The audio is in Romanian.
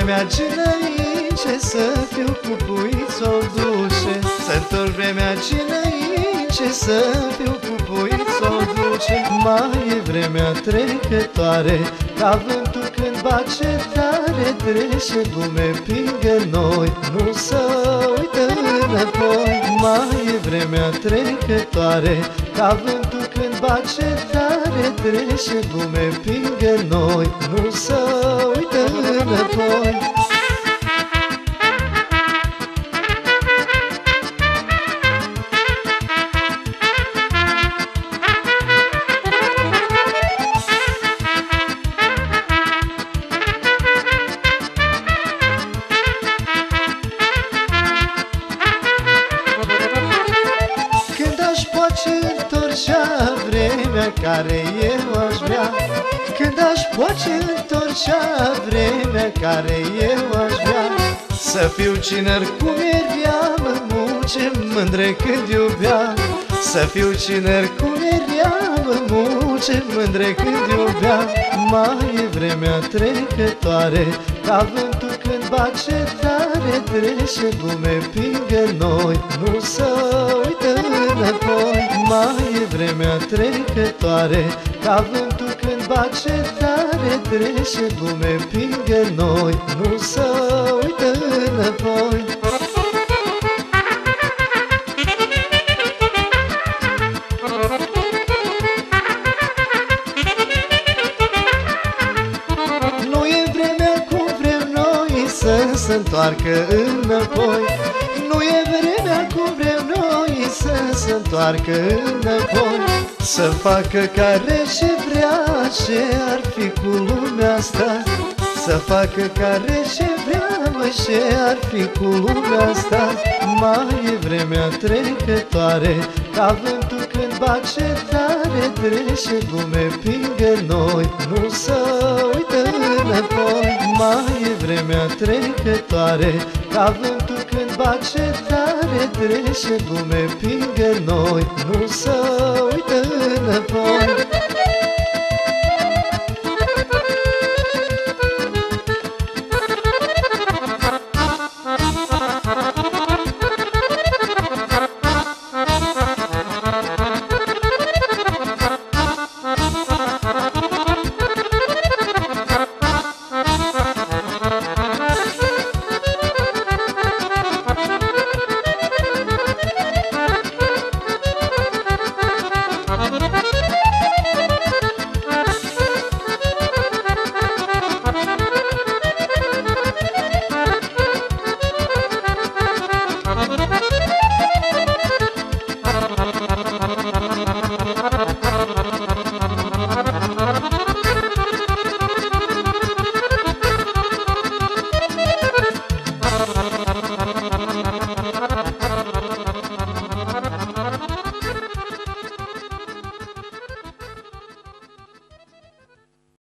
vremea dinainte să fiu cu puițo duce. Să întorc vremea dinainte să fiu cu puițo duce. Mai e vremea trecătoare, ca vântul când bate tare, trece lume pingă noi, nu să uită înapoi. Mai e vremea trecătoare, ca vântul când bate tare, trece lume pingă noi, nu să uită înapoi. Întorcea vremea care eu aș vrea, când aș poate întorcea vremea care eu aș vrea. Să fiu tiner cum eram, munce mândre când iubea. Să fiu tiner cum eram, munce mândre când iubea. Mai e vremea trecătoare, ca vântul când bate tare, trece lume pingă noi, nu să uită înapoi. Mai e vremea trecătoare, ca vântul când bate tare, trece lume pingă noi, nu să uită înapoi. Nu e vremea cum vrem noi să se întoarcă înapoi. Nu e vremea cum vrem noi să se întoarcă înapoi. Să facă care ce vrea, ce ar fi cu lumea asta. Să facă care ce vrea, mă, ce ar fi cu lumea asta. Mai e vremea trecătoare, ca vântul când bate tare, trece lume pingă noi, nu să uită înapoi. Mai e vremea trecătoare, ca vântul când bate tare, trece lume pingă noi, nu să